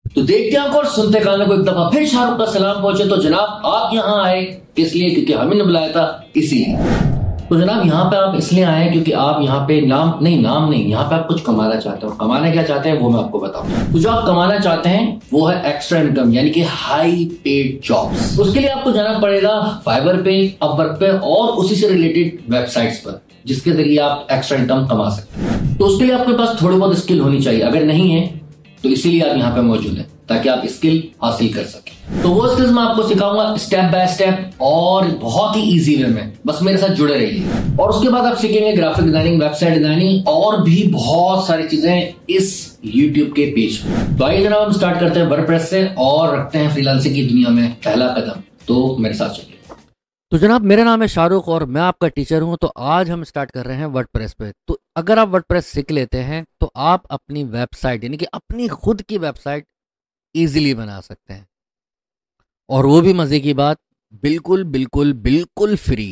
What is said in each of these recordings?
तो देखते आंखों और सुनते कानों को एक दफा फिर शाहरुख का सलाम पहुंचे। तो जनाब आप यहाँ आए किस लिए? क्योंकि हमें ने बुलाया था इसीलिए। तो जनाब यहाँ पे आप इसलिए आए हैं क्योंकि आप यहाँ पे नाम नहीं, यहाँ पे आप कुछ कमाना चाहते हो। कमाना क्या चाहते हैं वो मैं आपको बताऊं। तो जो आप कमाना चाहते हैं वो है एक्स्ट्रा इनकम, यानी कि हाई पेड जॉब्स। उसके लिए आपको जाना पड़ेगा फाइवर पे, अपवर्क पे और उसी से रिलेटेड वेबसाइट्स पर, जिसके जरिए आप एक्स्ट्रा इनकम कमा सकते हैं। तो उसके लिए आपके पास थोड़ी बहुत स्किल होनी चाहिए, अगर नहीं है तो इसीलिए आप यहाँ पे मौजूद हैं ताकि आप स्किल हासिल कर सकें। तो वो स्किल्स मैं आपको सिखाऊंगा स्टेप बाय स्टेप और बहुत ही इजी वे में। बस मेरे साथ जुड़े रहिए। और उसके बाद आप सीखेंगे ग्राफिक डिजाइनिंग, वेबसाइट डिजाइनिंग और भी बहुत सारी चीजें इस यूट्यूब के पेज पे। तो आइए जनाब हम स्टार्ट करते हैं वर्डप्रेस से और रखते हैं फ्रीलांसिंग की दुनिया में पहला कदम। तो मेरे साथ चलिए। तो जनाब मेरा नाम है शाहरुख और मैं आपका टीचर हूं। तो आज हम स्टार्ट कर रहे हैं वर्डप्रेस पे। तो अगर आप वर्डप्रेस सीख लेते हैं तो आप अपनी वेबसाइट यानी कि अपनी खुद की वेबसाइट इजीली बना सकते हैं, और वो भी मज़े की बात, बिल्कुल बिल्कुल बिल्कुल फ्री।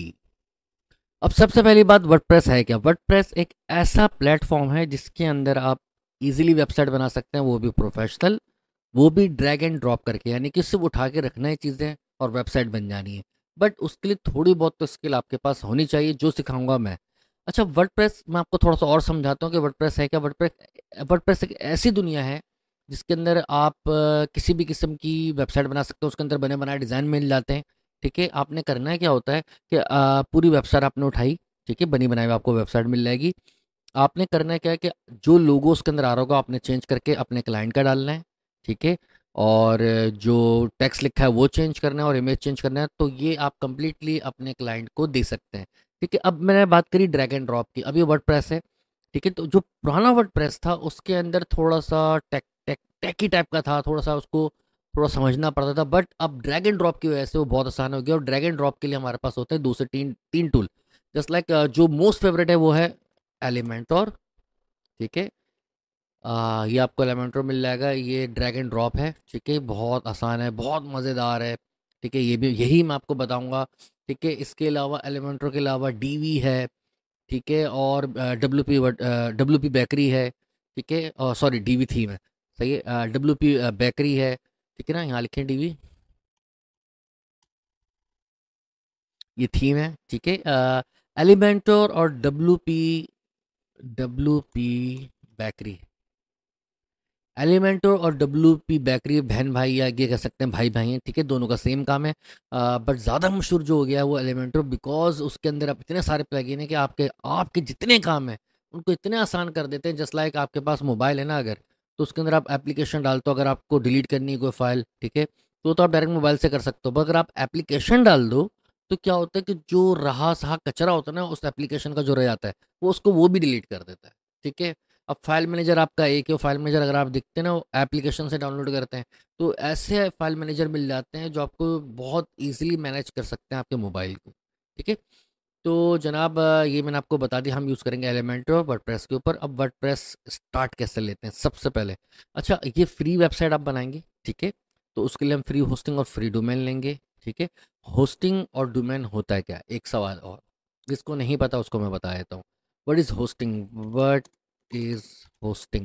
अब सबसे पहली बात, वर्डप्रेस है क्या? वर्डप्रेस एक ऐसा प्लेटफॉर्म है जिसके अंदर आप इजीली वेबसाइट बना सकते हैं, वो भी प्रोफेशनल, वो भी ड्रैग एंड ड्रॉप करके, यानी कि सिर्फ उठा के रखना है चीज़ें और वेबसाइट बन जानी है। बट उसके लिए थोड़ी बहुत तो स्किल आपके पास होनी चाहिए, जो सिखाऊंगा मैं। अच्छा, वर्डप्रेस मैं आपको थोड़ा सा और समझाता हूँ कि वर्डप्रेस है क्या। वर्डप्रेस वर्डप्रेस एक ऐसी दुनिया है जिसके अंदर आप किसी भी किस्म की वेबसाइट बना सकते हो। उसके अंदर बने बनाए डिज़ाइन मिल जाते हैं। ठीक है, आपने करना है क्या होता है कि पूरी वेबसाइट आपने उठाई, ठीक है, बनी बनाई हुई आपको वेबसाइट मिल जाएगी। आपने करना है क्या है कि जो लोगो उसके अंदर आ रहा होगा आपने चेंज करके अपने क्लाइंट का डालना है। ठीक है, और जो टेक्स्ट लिखा है वो चेंज करना है और इमेज चेंज करना है। तो ये आप कंप्लीटली अपने क्लाइंट को दे सकते हैं। ठीक है, अब मैंने बात करी ड्रैग एंड ड्रॉप की। अब ये वर्डप्रेस है। ठीक है, तो जो पुराना वर्डप्रेस था उसके अंदर थोड़ा सा टेकी टाइप का था, थोड़ा सा उसको थोड़ा समझना पड़ता था। बट अब ड्रैग एंड ड्रॉप की वजह से वो बहुत आसान हो गया। और ड्रैग एंड ड्रॉप के लिए हमारे पास होते हैं दो से तीन तीन टूल। जस्ट लाइक जो मोस्ट फेवरेट है वो है एलिमेंटोर। ठीक है, ये आपको एलिमेंटोर मिल जाएगा। ये ड्रैग एंड ड्रॉप है। ठीक है, बहुत आसान है, बहुत मज़ेदार है। ठीक है, ये भी यही मैं आपको बताऊंगा। ठीक है, इसके अलावा एलिमेंटोर के अलावा डीवी है। ठीक है, और डब्ल्यू पी बेकरी है। ठीक है, और सॉरी डीवी थीम है, सही है, डब्ल्यू पी बेकरी है। ठीक है ना, यहाँ लिखें डीवी, ये थीम है। ठीक है, एलिमेंटोर और डब्ल्यू पी बेकरी, एलिमेंटो और डब्ल्यू पी बेकरी बहन भाई, या ये कह सकते हैं भाई भाई हैं। ठीक है, दोनों का सेम काम है। बट ज़्यादा मशहूर जो हो गया है वो एलिमेंटो, बिकॉज उसके अंदर अब इतने सारे प्लगइन हैं कि आपके आपके जितने काम हैं उनको इतने आसान कर देते हैं। जस्ट लाइक आपके पास मोबाइल है ना, अगर तो उसके अंदर आप एप्लीकेशन डालते हो, अगर आपको डिलीट करनी है कोई फाइल, ठीक है, तो आप डायरेक्ट मोबाइल से कर सकते हो। पर अगर आप एप्लीकेशन डाल दो तो क्या होता है कि जो रहा सहा कचरा होता है ना उस एप्लीकेशन का जो रह जाता है, वो भी डिलीट कर देता है। ठीक है, अब फाइल मैनेजर आपका एक है, फाइल मैनेजर अगर आप दिखते हैं ना वो एप्लीकेशन से डाउनलोड करते हैं, तो ऐसे फाइल मैनेजर मिल जाते हैं जो आपको बहुत इजीली मैनेज कर सकते हैं आपके मोबाइल को। ठीक है, तो जनाब ये मैंने आपको बता दिया, हम यूज़ करेंगे एलिमेंटर वर्डप्रेस के ऊपर। अब वर्डप्रेस स्टार्ट कैसे लेते हैं सबसे पहले। अच्छा, ये फ्री वेबसाइट आप बनाएंगे, ठीक है, तो उसके लिए हम फ्री होस्टिंग और फ्री डोमेन लेंगे। ठीक है, होस्टिंग और डोमेन होता है क्या, एक सवाल और जिसको नहीं पता उसको मैं बता देता हूँ। What is hosting? What is hosting?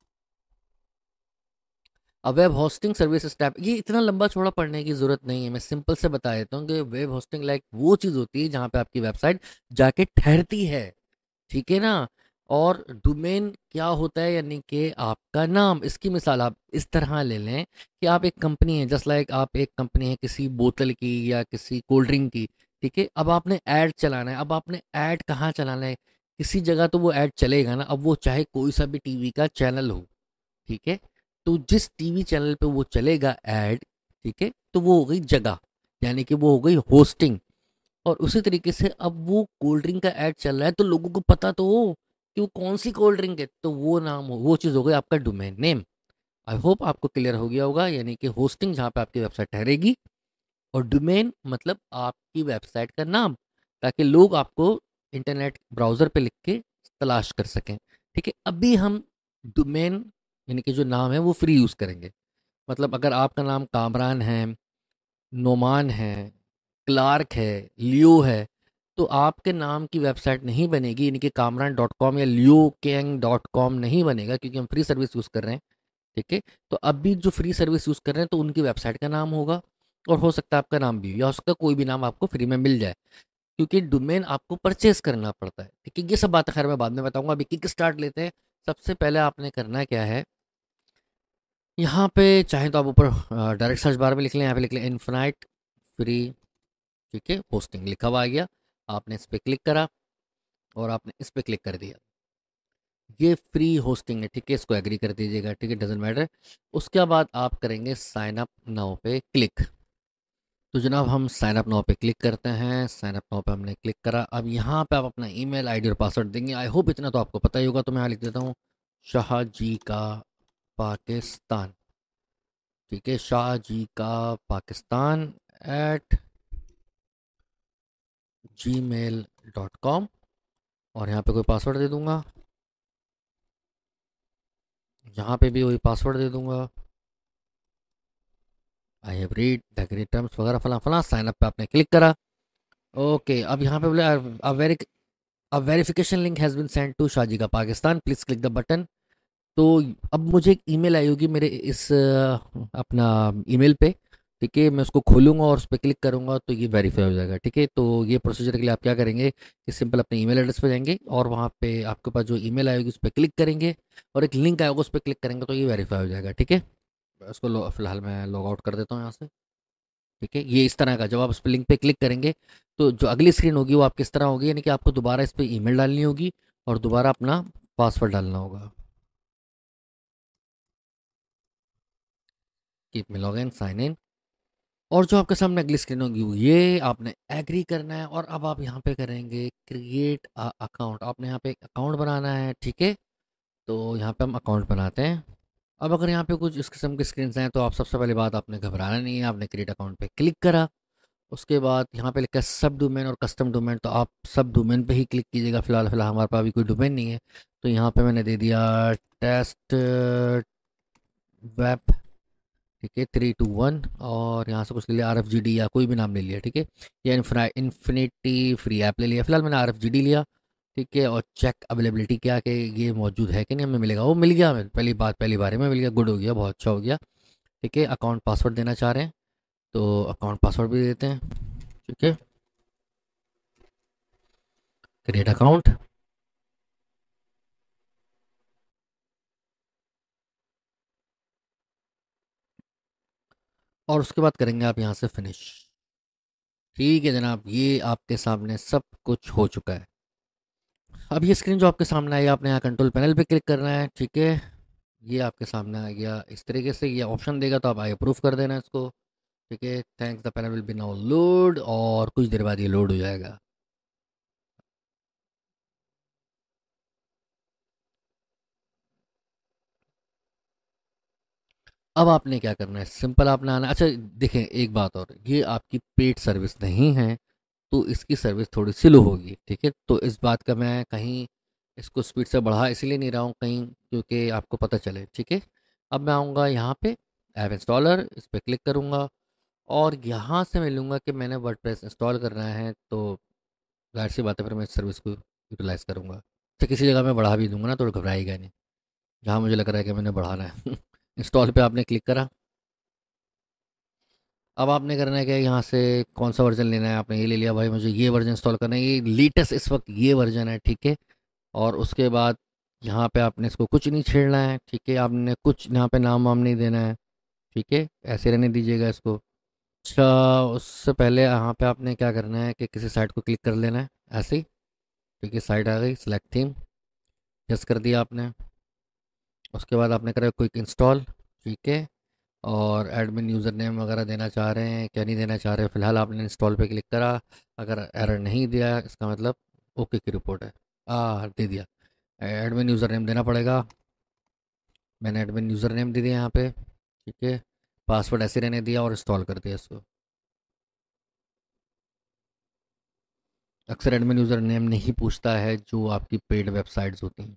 अब वेब होस्टिंग सर्विस स्टैप, ये इतना लंबा चौड़ा पढ़ने की जरूरत नहीं है, मैं सिंपल से बता देता हूँ कि वेब होस्टिंग लाइक वो चीज़ होती है जहाँ पे आपकी वेबसाइट जाके ठहरती है। ठीक है ना। और डोमेन क्या होता है, यानी कि आपका नाम। इसकी मिसाल आप इस तरह ले लें कि आप एक कंपनी है, जस्ट लाइक आप एक कंपनी है किसी बोतल की या किसी कोल्ड ड्रिंक की। ठीक है, अब आपने ऐड चलाना है। अब आपने ऐड कहाँ चलाना है? किसी जगह तो वो ऐड चलेगा ना। अब वो चाहे कोई सा भी टीवी का चैनल हो, ठीक है, तो जिस टीवी चैनल पे वो चलेगा ऐड, ठीक है, तो वो हो गई जगह, यानी कि वो हो गई होस्टिंग। और उसी तरीके से अब वो कोल्ड ड्रिंक का ऐड चल रहा है तो लोगों को पता तो हो कि वो कौन सी कोल्ड ड्रिंक है, तो वो नाम हो, वो चीज़ हो गई आपका डोमेन नेम। आई होप आपको क्लियर हो गया होगा, यानी कि होस्टिंग जहाँ पे आपकी वेबसाइट ठहरेगी, और डोमेन मतलब आपकी वेबसाइट का नाम, ताकि लोग आपको इंटरनेट ब्राउज़र पे लिख के तलाश कर सकें। ठीक है, अभी हम डोमेन यानी कि जो नाम है वो फ्री यूज़ करेंगे। मतलब अगर आपका नाम कामरान है, नोमान है, क्लार्क है, लियो है, तो आपके नाम की वेबसाइट नहीं बनेगी, यानी कि कामरान डॉट कॉम या लियो कैंग डॉट कॉम नहीं बनेगा, क्योंकि हम फ्री सर्विस यूज़ कर रहे हैं। ठीक है। तो अभी जो फ्री सर्विस यूज़ कर रहे हैं तो उनकी वेबसाइट का नाम होगा, और हो सकता है आपका नाम भी हो, या हो सकता है कोई भी नाम आपको फ्री में मिल जाए, क्योंकि डोमेन आपको परचेस करना पड़ता है। ठीक है, ये सब बातें खैर मैं बाद में बताऊंगा, अभी किक स्टार्ट लेते हैं। सबसे पहले आपने करना क्या है, यहाँ पे चाहे तो आप ऊपर डायरेक्ट सर्च बार में लिख लें, यहाँ पे लिख लें इन्फिनाइट फ्री, ठीक है, होस्टिंग लिखा हुआ आ गया। आपने इस पर क्लिक करा और आपने इस पर क्लिक कर दिया, ये फ्री होस्टिंग है, ठीक है, इसको एग्री कर दीजिएगा, ठीक है, डजेंट मैटर। उसके बाद आप करेंगे साइन अप नाउ पे क्लिक। तो जनाब हम साइन अप नाउ पे क्लिक करते हैं, साइन अप नाउ पे हमने क्लिक करा। अब यहाँ पे आप अपना ईमेल आईडी और पासवर्ड देंगे, आई होप इतना तो आपको पता ही होगा, तो मैं यहाँ लिख देता हूँ शाहजी का पाकिस्तान, ठीक है, शाहजी का पाकिस्तान @gmail.com, और यहाँ पे कोई पासवर्ड दे दूंगा, यहाँ पे भी वही पासवर्ड दे दूंगा, I have read the agree terms वगैरह फला फला। साइन अप पे आपने क्लिक करा। ओके, अब यहाँ पे बोले a verification link has been sent to शाहजी का Pakistan, please click the button. तो अब मुझे एक ईमेल आई होगी मेरे इस अपना ईमेल पे, ठीक है, मैं उसको खोलूंगा और उस पर क्लिक करूंगा तो ये वेरीफाई हो जाएगा, ठीक है। तो ये प्रोसीजर के लिए आप क्या करेंगे कि सिंपल अपने ईमेल एड्रेस पे जाएंगे और वहाँ पे आपके पास जो ईमेल आएगी उस पर क्लिक करेंगे, और एक लिंक आएगा उस पर क्लिक करेंगे तो ये वेरीफाई हो जाएगा, ठीक है। इसको फिलहाल मैं लॉग आउट कर देता हूँ यहाँ से, ठीक है। ये इस तरह का जब आप उस पर लिंक पे क्लिक करेंगे तो जो अगली स्क्रीन होगी वो आपकी इस तरह होगी, यानी कि आपको दोबारा इस पर ईमेल डालनी होगी और दोबारा अपना पासवर्ड डालना होगा। Keep me log in, sign in, और जो आपके सामने अगली स्क्रीन होगी ये आपने एग्री करना है, और अब आप यहाँ पे करेंगे क्रिएट अकाउंट, आपने यहाँ पे एक अकाउंट बनाना है, ठीक है। तो यहाँ पे हम अकाउंट बनाते हैं। अब अगर यहाँ पे कुछ इस किस्म की स्क्रीन हैं तो आप सबसे पहली बात आपने घबराना नहीं है, आपने क्रिएट अकाउंट पे क्लिक करा। उसके बाद यहाँ पे लिखा है सब डोमेन और कस्टम डोमेन, तो आप सब डोमेन पे ही क्लिक कीजिएगा। फिलहाल हमारे पास अभी कोई डोमेन नहीं है, तो यहाँ पे मैंने दे दिया टेस्ट वेब, ठीक है, 321, और यहाँ से कुछ ले लिया RFGD या कोई भी नाम ले लिया, ठीक है, या इन्फिनिटी फ्री ऐप ले लिया। फिलहाल मैंने RFGD लिया, ठीक है, और चेक अवेलेबिलिटी क्या कि ये मौजूद है कि नहीं, हमें मिलेगा, वो मिल गया, हमें पहली बार में मिल गया, गुड हो गया, बहुत अच्छा हो गया, ठीक है। अकाउंट पासवर्ड देना चाह रहे हैं तो अकाउंट पासवर्ड भी देते हैं, ठीक है, क्रिएट अकाउंट, और उसके बाद करेंगे आप यहाँ से फिनिश। ठीक है जनाब, ये आपके सामने सब कुछ हो चुका है। अब ये स्क्रीन जो आपके सामने आई, आपने यहाँ कंट्रोल पैनल पे क्लिक करना है, ठीक है। ये आपके सामने आ गया इस तरीके से, ये ऑप्शन देगा तो आप आई अप्रूव कर देना इसको, ठीक है। Thanks the panel will be now load, और कुछ देर बाद ये लोड हो जाएगा। अब आपने क्या करना है, सिंपल आपने आना, अच्छा देखें एक बात और, ये आपकी पेड सर्विस नहीं है तो इसकी सर्विस थोड़ी स्लो होगी, ठीक है। तो इस बात का मैं कहीं इसको स्पीड से बढ़ा इसलिए नहीं रहा हूँ कहीं, क्योंकि आपको पता चले, ठीक है। अब मैं आऊँगा यहाँ पे ऐप इंस्टॉलर, इस पर क्लिक करूँगा, और यहाँ से मैं लूँगा कि मैंने वर्डप्रेस इंस्टॉल करना है, तो जाहिर सी बात है फिर मैं इस सर्विस को यूटिलाइज़ करूँगा। तो किसी जगह मैं बढ़ा भी दूंगा ना तो घबराएगा नहीं, जहाँ मुझे लग रहा है कि मैंने बढ़ाना है। इंस्टॉल पे आपने क्लिक करा। अब आपने करना है कि यहाँ से कौन सा वर्जन लेना है, आपने ये ले लिया, भाई मुझे ये वर्जन इंस्टॉल करना है, ये लेटेस्ट इस वक्त ये वर्जन है, ठीक है। और उसके बाद यहाँ पे आपने इसको कुछ नहीं छेड़ना है, ठीक है, आपने कुछ यहाँ पे नाम वाम नहीं देना है, ठीक है, ऐसे रहने दीजिएगा इसको। अच्छा, उससे पहले यहाँ पे आपने क्या करना है कि किसी साइट को क्लिक कर लेना है ऐसे ही, ठीक है, साइट आ गई, सेलेक्ट थीम, यस कर दिया आपने। उसके बाद आपने करा क्विक इंस्टॉल, ठीक है, और एडमिन यूज़र नेम वगैरह देना चाह रहे हैं क्या नहीं देना चाह रहे हैं, फिलहाल आपने इंस्टॉल पे क्लिक करा। अगर एरर नहीं दिया इसका मतलब ओके की रिपोर्ट है, दे दिया। एडमिन यूज़र नेम देना पड़ेगा, मैंने एडमिन यूज़र नेम दे दिया यहाँ पे, ठीक है, पासवर्ड ऐसे रहने दिया और इंस्टॉल कर दिया इसको। अक्सर एडमिन यूज़र नेम नहीं पूछता है जो आपकी पेड वेबसाइट्स होती हैं,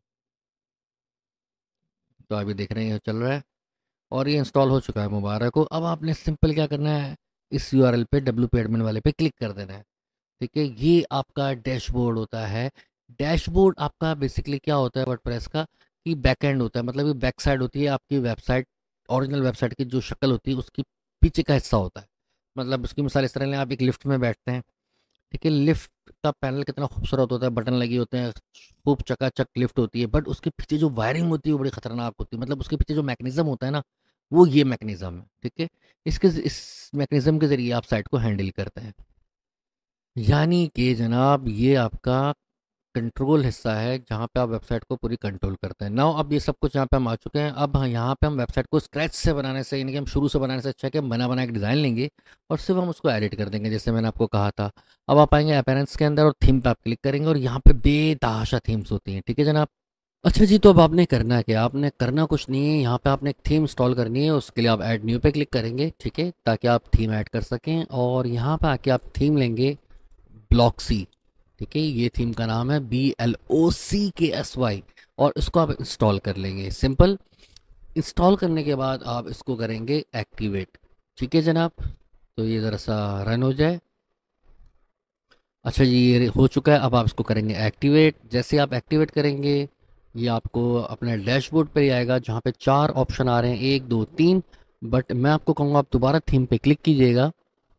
तो अभी देख रहे हैं चल रहा है, और ये इंस्टॉल हो चुका है, मुबारक हो। अब आपने सिंपल क्या करना है, इस यूआरएल पे WP एडमिन वाले पे क्लिक कर देना है, ठीक है। ये आपका डैशबोर्ड होता है। डैशबोर्ड आपका बेसिकली क्या होता है वर्डप्रेस का, की बैक एंड होता है, मतलब ये बैक साइड होती है आपकी वेबसाइट, ओरिजिनल वेबसाइट की जो शक्ल होती है उसकी पीछे का हिस्सा होता है। मतलब उसकी मिसाल इस तरह लें, आप एक लिफ्ट में बैठते हैं, ठीक है, लिफ्ट का पैनल कितना खूबसूरत होता है, बटन लगे होते हैं, खूब चकाचक लिफ्ट होती है, बट उसके पीछे जो वायरिंग होती है वो बड़ी खतरनाक होती है। मतलब उसके पीछे जो मैकेनिज्म होता है ना, वो ये मैकेनिज्म है, ठीक है। इस मैकेनिज्म के जरिए आप साइट को हैंडल करते हैं। यानी कि जनाब ये आपका कंट्रोल हिस्सा है जहाँ पे आप वेबसाइट को पूरी कंट्रोल करते हैं। नाउ अब ये सब कुछ यहाँ पे हम आ चुके हैं। अब यहाँ पे हम वेबसाइट को स्क्रैच से बनाने से, यानी कि हम शुरू से बनाने से अच्छा है कि हम बना बना एक डिज़ाइन लेंगे और सिर्फ हम उसको एडिट कर देंगे, जैसे मैंने आपको कहा था। अब आप आएंगे अपीयरेंस के अंदर और थीम पे आप क्लिक करेंगे और यहाँ पे बेतहाशा थीम्स होती हैं, ठीक है जनाब। अच्छा जी, तो अब आपने करना है क्या? आपने करना कुछ नहीं है, यहाँ पे आपने एक थीम इंस्टॉल करनी है। उसके लिए आप ऐड न्यू पे क्लिक करेंगे, ठीक है, ताकि आप थीम ऐड कर सकें। और यहाँ पे आके आप थीम लेंगे ब्लॉक्सी, ठीक है, ये थीम का नाम है BLOCKSY, और इसको आप इंस्टॉल कर लेंगे। सिंपल इंस्टॉल करने के बाद आप इसको करेंगे एक्टिवेट, ठीक है जनाब। तो ये ज़रा सा रन हो जाए। अच्छा जी, ये हो चुका है। अब आप इसको करेंगे एक्टिवेट। जैसे आप एक्टिवेट करेंगे ये आपको अपने डैशबोर्ड पर ही आएगा, जहाँ पे 4 ऑप्शन आ रहे हैं, 1 2 3। बट मैं आपको कहूँगा आप दोबारा थीम पे क्लिक कीजिएगा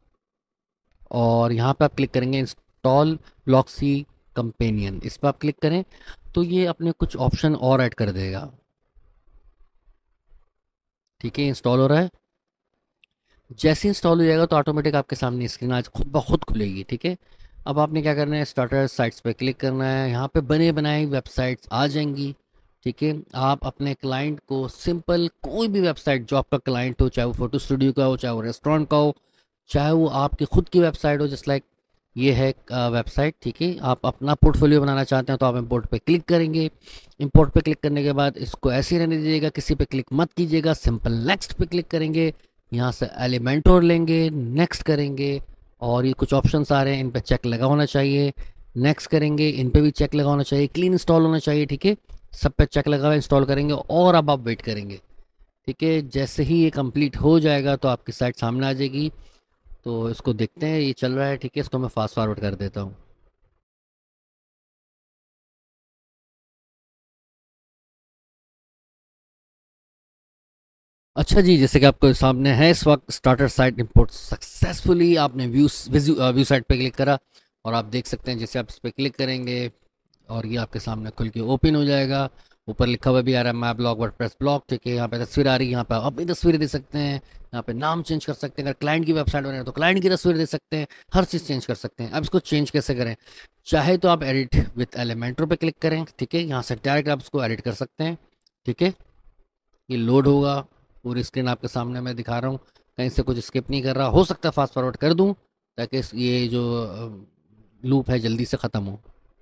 और यहाँ पे आप क्लिक करेंगे इंस्टॉल ब्लॉक्सी कंपेनियन। इस पर आप क्लिक करें तो ये अपने कुछ ऑप्शन और ऐड कर देगा, ठीक है। इंस्टॉल हो रहा है। जैसे इंस्टॉल हो जाएगा तो ऑटोमेटिक आपके सामने स्क्रीन आज खुद ब खुद खुलेगी, ठीक है। अब आपने क्या करना है, स्टार्टर साइट्स पे क्लिक करना है। यहाँ पे बने बनाए वेबसाइट्स आ जाएंगी, ठीक है। आप अपने क्लाइंट को सिंपल कोई भी वेबसाइट जो आपका क्लाइंट हो, चाहे वो फोटो स्टूडियो का हो, चाहे वो रेस्टोरेंट का हो, चाहे वो आपकी खुद की वेबसाइट हो, जस्ट लाइक ये है वेबसाइट, ठीक है। आप अपना पोर्टफोलियो बनाना चाहते हैं तो आप इंपोर्ट पे क्लिक करेंगे। इंपोर्ट पे क्लिक करने के बाद इसको ऐसे ही रहने दीजिएगा, किसी पे क्लिक मत कीजिएगा। सिंपल नेक्स्ट पे क्लिक करेंगे, यहाँ से एलिमेंटोर लेंगे, नेक्स्ट करेंगे और ये कुछ ऑप्शंस आ रहे हैं, इन पे चेक लगा होना चाहिए। नेक्स्ट करेंगे, इन पे भी चेक लगा होना चाहिए, क्लीन इंस्टॉल होना चाहिए, ठीक है। सब पे चेक लगा हुआ इंस्टॉल करेंगे और अब आप वेट करेंगे, ठीक है। जैसे ही ये कंप्लीट हो जाएगा तो आपकी साइट सामने आ जाएगी। तो इसको देखते हैं, ये चल रहा है, ठीक है। इसको मैं फास्ट फॉरवर्ड कर देता हूँ। अच्छा जी, जैसे कि आपको सामने है इस वक्त स्टार्टर साइट इंपोर्ट सक्सेसफुली। आपने व्यू साइट पे क्लिक करा और आप देख सकते हैं, जैसे आप इस पर क्लिक करेंगे और ये आपके सामने खुल के ओपन हो जाएगा। ऊपर लिखा हुआ भी आ रहा है माई ब्लॉग वर्डप्रेस ब्लॉग, ठीक है। यहाँ पे तस्वीर आ रही है, यहाँ पे आप अपनी तस्वीरें दे सकते हैं, यहाँ पे नाम चेंज कर सकते हैं। अगर क्लाइंट की वेबसाइट बने तो क्लाइंट की तस्वीर दे सकते हैं, हर चीज़ चेंज कर सकते हैं। अब इसको चेंज कैसे करें? चाहे तो आप एडिट विथ एलिमेंटर पे क्लिक करें, ठीक है, यहाँ से डायरेक्ट आप इसको एडिट कर सकते हैं, ठीक है। ये लोड होगा, पूरी स्क्रीन आपके सामने मैं दिखा रहा हूँ, कहीं से कुछ स्किप नहीं कर रहा। हो सकता है फास्ट फॉरवर्ड कर दूँ ताकि ये जो लूप है जल्दी से ख़त्म हो।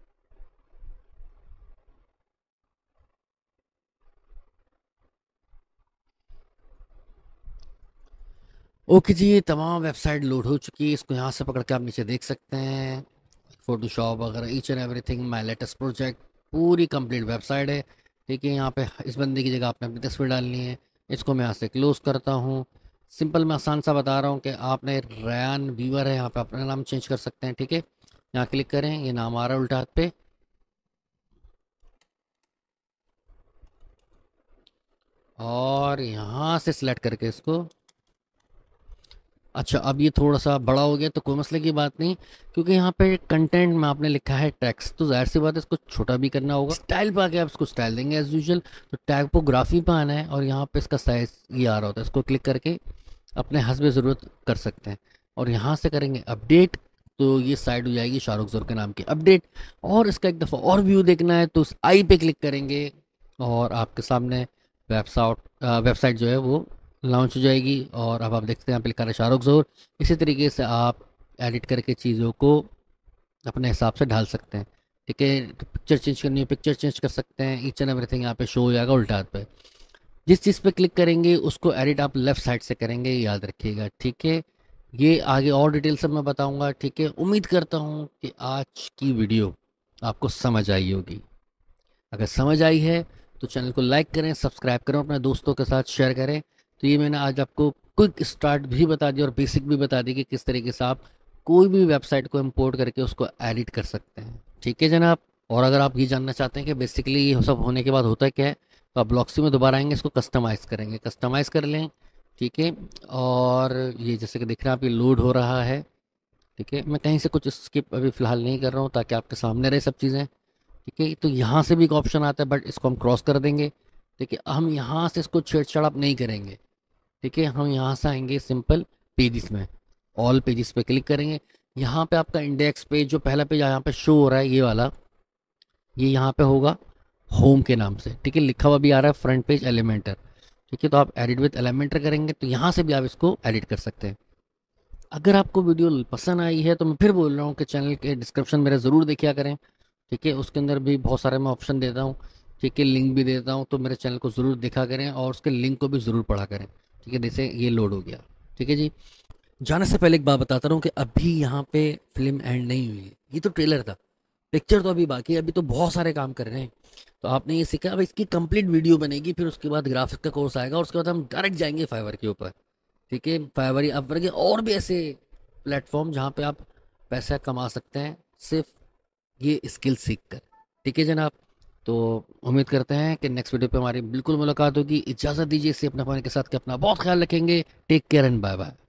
ओके जी, ये तमाम वेबसाइट लोड हो चुकी है। इसको यहाँ से पकड़ के आप नीचे देख सकते हैं, फोटोशॉप वगैरह each and everything, my latest project, पूरी कंप्लीट वेबसाइट है, ठीक है। यहाँ पे इस बंदे की जगह आपने अपनी तस्वीर डालनी है। इसको मैं यहाँ से क्लोज करता हूँ। सिंपल मैं आसान सा बता रहा हूँ कि आपने रयान वीवर है, यहाँ पे अपना नाम चेंज कर सकते हैं, ठीक है। यहाँ क्लिक करें, ये नाम आ रहा है उल्टा हाथ पे, और यहाँ से सिलेक्ट करके इसको, अच्छा अब ये थोड़ा सा बड़ा हो गया तो कोई मसले की बात नहीं, क्योंकि यहाँ पे कंटेंट में आपने लिखा है टेक्स्ट, तो जाहिर सी बात है इसको छोटा भी करना होगा। स्टाइल पे आके आप इसको स्टाइल देंगे एज यूजुअल। तो टाइपोग्राफी पे आना है और यहाँ पे इसका साइज ये आ रहा होता है, इसको क्लिक करके अपने हस्ब ज़रूरत कर सकते हैं और यहाँ से करेंगे अपडेट। तो ये साइड हो जाएगी शाहरुख जोर के नाम की अपडेट। और इसका एक दफ़ा और व्यू देखना है तो उस आई पे क्लिक करेंगे और आपके सामने वेबसाइट जो है वो लॉन्च हो जाएगी। और अब आप देखते हैं यहाँ पे लिखा है शाहरुख जोर। इसी तरीके से आप एडिट करके चीज़ों को अपने हिसाब से ढाल सकते हैं, ठीक है। तो पिक्चर चेंज करनी है, पिक्चर चेंज कर सकते हैं, ईच एंड एवरीथिंग यहाँ पे शो हो जाएगा उल्टा हाथ पे। जिस चीज़ पे क्लिक करेंगे उसको एडिट आप लेफ्ट साइड से करेंगे, याद रखिएगा, ठीक है। ये आगे और डिटेल सब मैं बताऊंगा, ठीक है। उम्मीद करता हूँ कि आज की वीडियो आपको समझ आई होगी। अगर समझ आई है तो चैनल को लाइक करें, सब्सक्राइब करें, अपने दोस्तों के साथ शेयर करें। तो ये मैंने आज आपको क्विक स्टार्ट भी बता दिया और बेसिक भी बता दी कि किस तरीके से आप कोई भी वेबसाइट को इंपोर्ट करके उसको एडिट कर सकते हैं, ठीक है जनाब। और अगर आप ये जानना चाहते हैं कि बेसिकली ये सब होने के बाद होता क्या है, तो आप ब्लॉक्सी में दोबारा आएंगे, इसको कस्टमाइज़ करेंगे, कस्टमाइज़ कर लें, ठीक है। और ये जैसे कि दिख रहा है आप, ये लोड हो रहा है, ठीक है। मैं कहीं से कुछ स्किप अभी फ़िलहाल नहीं कर रहा हूँ ताकि आपके सामने रहे सब चीज़ें, ठीक है। तो यहाँ से भी एक ऑप्शन आता है, बट इसको हम क्रॉस कर देंगे, ठीक है। हम यहाँ से इसको छेड़छाड़ आप नहीं करेंगे, ठीक है। हम यहाँ से आएंगे सिंपल पेजेस में, ऑल पेजेस पे क्लिक करेंगे। यहाँ पे आपका इंडेक्स पेज, जो पहला पेज यहाँ पे शो हो रहा है ये वाला, ये यहाँ पे होगा होम के नाम से, ठीक है। लिखा हुआ भी आ रहा है फ्रंट पेज एलिमेंटर, ठीक है। तो आप एडिट विद एलिमेंटर करेंगे तो यहाँ से भी आप इसको एडिट कर सकते हैं। अगर आपको वीडियो पसंद आई है तो मैं फिर बोल रहा हूँ कि चैनल के डिस्क्रिप्शन मेरा ज़रूर देखा करें, ठीक है। उसके अंदर भी बहुत सारे मैं ऑप्शन देता हूँ, ठीक है, लिंक भी देता हूँ। तो मेरे चैनल को ज़रूर देखा करें और उसके लिंक को भी ज़रूर पढ़ा करें, ठीक है। जैसे ये लोड हो गया, ठीक है जी। जाने से पहले एक बात बताता रहा हूँ कि अभी यहाँ पे फिल्म एंड नहीं हुई है, ये तो ट्रेलर था, पिक्चर तो अभी बाकी है, अभी तो बहुत सारे काम कर रहे हैं। तो आपने ये सीखा, अब इसकी कंप्लीट वीडियो बनेगी, फिर उसके बाद ग्राफिक्स का कोर्स आएगा और उसके बाद हम डायरेक्ट जाएंगे फाइवर के ऊपर, ठीक है। फाइवर या अपवर्क या और भी ऐसे प्लेटफॉर्म जहाँ पे आप पैसा कमा सकते हैं सिर्फ ये स्किल सीख कर, ठीक है जनाब। तो उम्मीद करते हैं कि नेक्स्ट वीडियो पे हमारी बिल्कुल मुलाकात होगी। इजाज़त दीजिए इसे अपना पाने के साथ कि अपना बहुत ख्याल रखेंगे। Take care and bye bye.